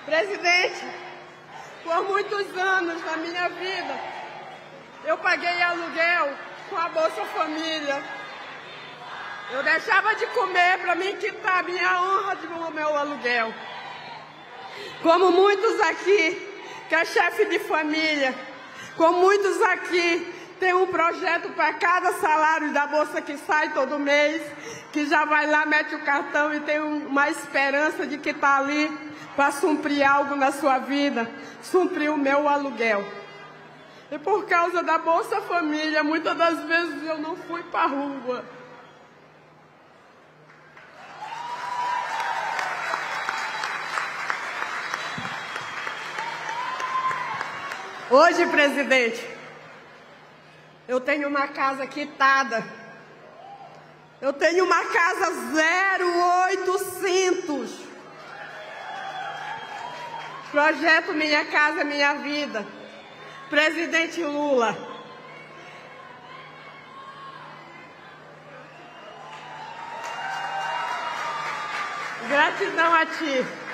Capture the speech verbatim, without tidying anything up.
Presidente, por muitos anos na minha vida, eu paguei aluguel com a Bolsa Família. Eu deixava de comer para me quitar a minha honra do meu aluguel. Como muitos aqui, que é chefe de família, como muitos aqui, tem um projeto para cada salário da Bolsa que sai todo mês, que já vai lá, mete o cartão e tem uma esperança de que está ali para suprir algo na sua vida, suprir o meu aluguel. E por causa da Bolsa Família, muitas das vezes eu não fui para a rua. Hoje, presidente, eu tenho uma casa quitada. Eu tenho uma casa zero oitocentos. Projeto Minha Casa Minha Vida. Presidente Lula. Gratidão a ti.